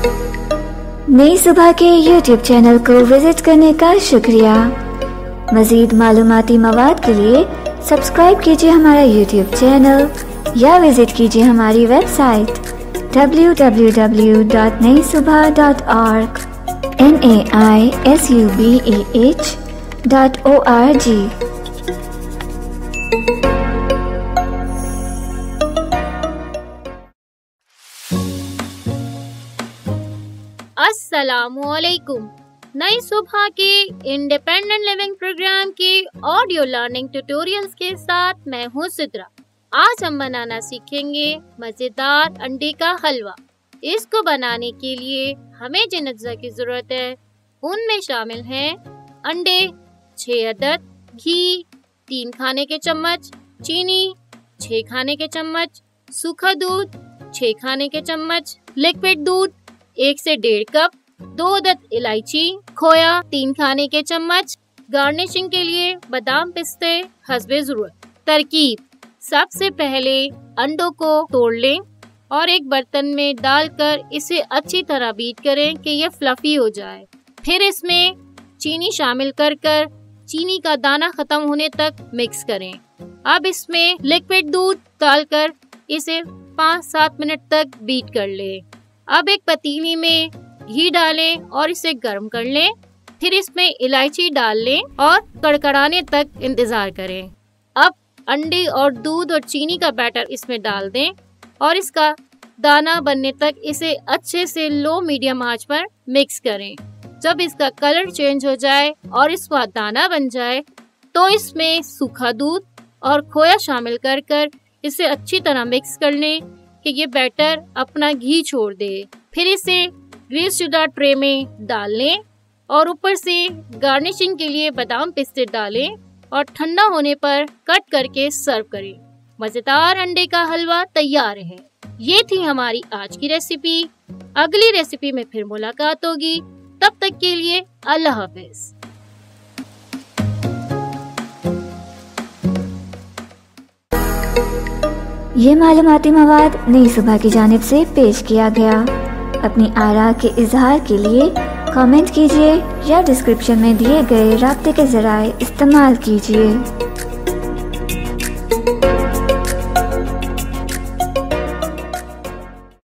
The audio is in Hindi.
नई सुबह के YouTube चैनल को विजिट करने का शुक्रिया। मज़ीद मालूमाती मवाद के लिए सब्सक्राइब कीजिए हमारा YouTube चैनल या विजिट कीजिए हमारी वेबसाइट www.naisubah.org naisubah.org। अस्सलामुअलैकुम। नई सुबह के इंडिपेंडेंट लिविंग प्रोग्राम के ऑडियो लर्निंग ट्यूटोरियल्स के साथ मैं हूँ सिद्रा। आज हम बनाना सीखेंगे मज़ेदार अंडे का हलवा। इसको बनाने के लिए हमें जिन अज्जा की ज़रूरत है उनमें शामिल हैं अंडे 6 अदद, घी 3 खाने के चम्मच, चीनी 6 खाने के चम्मच, सूखा दूध 6 खाने के चम्मच, लिक्विड दूध 1 से 1.5 कप, 2 अदद इलायची, खोया 3 खाने के चम्मच। गार्निशिंग के लिए बादाम पिस्ते हस्बे ज़रूरत। तरकीब: सबसे पहले अंडों को तोड़ लें और एक बर्तन में डालकर इसे अच्छी तरह बीट करें कि यह फ्लफी हो जाए। फिर इसमें चीनी शामिल कर चीनी का दाना खत्म होने तक मिक्स करें। अब इसमें लिक्विड दूध डालकर इसे 5-7 मिनट तक बीट कर लें। अब एक पतीली में घी डालें और इसे गर्म कर लें। फिर इसमें इलायची डाल लें और कड़कड़ाने तक इंतजार करें। अब अंडे और दूध और चीनी का बैटर इसमें डाल दें और इसका दाना बनने तक इसे अच्छे से लो मीडियम आंच पर मिक्स करें। जब इसका कलर चेंज हो जाए और इसका दाना बन जाए तो इसमें सूखा दूध और खोया शामिल कर इसे अच्छी तरह मिक्स कर लें कि ये बैटर अपना घी छोड़ दे। फिर इसे ग्रीस शुदा ट्रे में डाल लें और ऊपर से गार्निशिंग के लिए बादाम पिस्ते डालें और ठंडा होने पर कट करके सर्व करें। मज़ेदार अंडे का हलवा तैयार है। ये थी हमारी आज की रेसिपी। अगली रेसिपी में फिर मुलाकात होगी। तब तक के लिए अल्लाह हाफ़िज़। ये मालूमाती मवाद नई सुबह की जानिब से पेश किया गया। अपनी आरा के इजहार के लिए कमेंट कीजिए या डिस्क्रिप्शन में दिए गए राब्ते के ज़राए इस्तेमाल कीजिए।